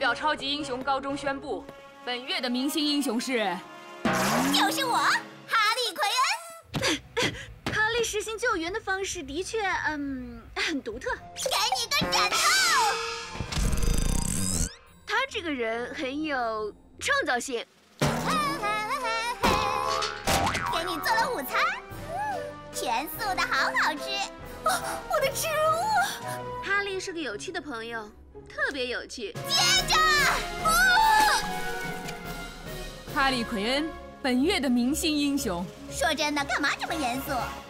岛超级英雄高中宣布，本月的明星英雄是， 就是我，哈利·奎恩。 哈利实行救援的方式的确，很独特。 给你个枕头。 他这个人很有创造性。 给你做了午餐，全素的，好好吃。哦，我的植物。 哈利是个有趣的朋友，特别有趣。 接着， 哈利·奎恩，本月的明星英雄。 说真的，干嘛这么严肃？